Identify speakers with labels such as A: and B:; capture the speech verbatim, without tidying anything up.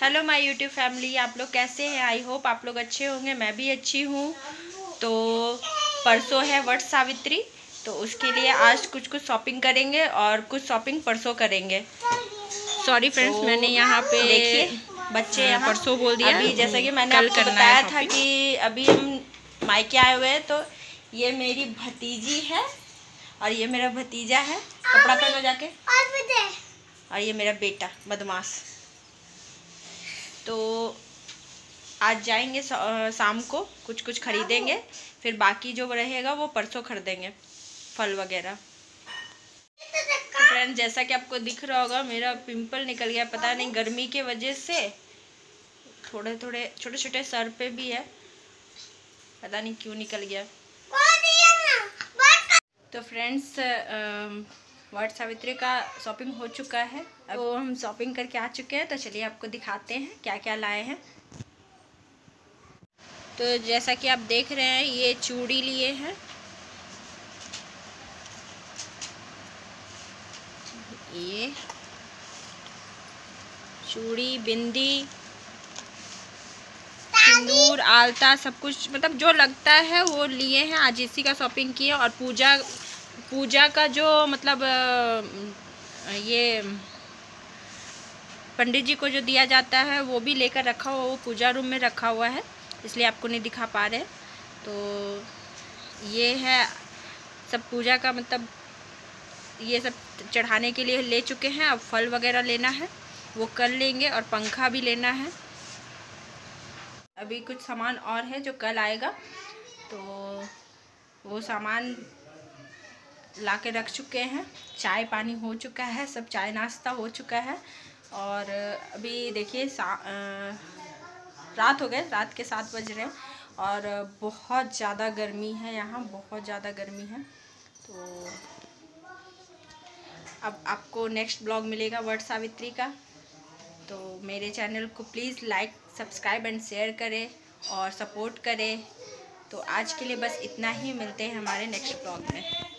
A: Hello my YouTube family, आप लोग कैसे हैं? आई होप आप लोग अच्छे होंगे। मैं भी अच्छी हूँ। तो परसों है वट सावित्री, तो उसके लिए आज कुछ कुछ शॉपिंग करेंगे और कुछ शॉपिंग परसों करेंगे। सॉरी फ्रेंड्स, तो मैंने यहाँ पे
B: देखिए बच्चे यहाँ
A: परसों बोल दिया।
B: अभी जैसा कि मैंने
A: कल
B: आपको
A: बताया
B: था कि अभी हम मायके आए हुए हैं, तो ये मेरी भतीजी है और ये मेरा भतीजा है। कपड़ा पहनो जाके। और ये मेरा बेटा बदमाश। तो आज जाएंगे शाम को, कुछ कुछ खरीदेंगे, फिर बाकी जो रहेगा वो परसों खरीदेंगे, फल वगैरह। तो फ्रेंड्स, जैसा कि आपको दिख रहा होगा मेरा पिंपल निकल गया, पता नहीं गर्मी के वजह से। थोड़े थोड़े छोटे छोटे सर पे भी है, पता नहीं क्यों निकल गया। तो फ्रेंड्स, वट सावित्री का शॉपिंग हो चुका है। अब तो हम शॉपिंग करके आ चुके हैं, तो चलिए आपको दिखाते हैं क्या क्या लाए हैं। तो जैसा कि आप देख रहे हैं, ये चूड़ी लिए हैं, ये चूड़ी, बिंदी, सिंदूर, आलता, सब कुछ मतलब जो लगता है वो लिए हैं। आज इसी का शॉपिंग किए। और पूजा पूजा का जो मतलब ये पंडित जी को जो दिया जाता है वो भी लेकर रखा हुआ, वो पूजा रूम में रखा हुआ है, इसलिए आपको नहीं दिखा पा रहे। तो ये है सब पूजा का, मतलब ये सब चढ़ाने के लिए ले चुके हैं। अब फल वगैरह लेना है, वो कर लेंगे, और पंखा भी लेना है। अभी कुछ सामान और है जो कल आएगा, तो वो सामान ला के रख चुके हैं। चाय पानी हो चुका है, सब चाय नाश्ता हो चुका है। और अभी देखिए रात हो गए, रात के सात बज रहे हैं और बहुत ज़्यादा गर्मी है यहाँ, बहुत ज़्यादा गर्मी है। तो अब आपको नेक्स्ट ब्लॉग मिलेगा वट सावित्री का, तो मेरे चैनल को please like, subscribe and share करें और सपोर्ट करें। तो आज के लिए बस इतना ही, मिलते हैं हमारे नेक्स्ट ब्लॉग में।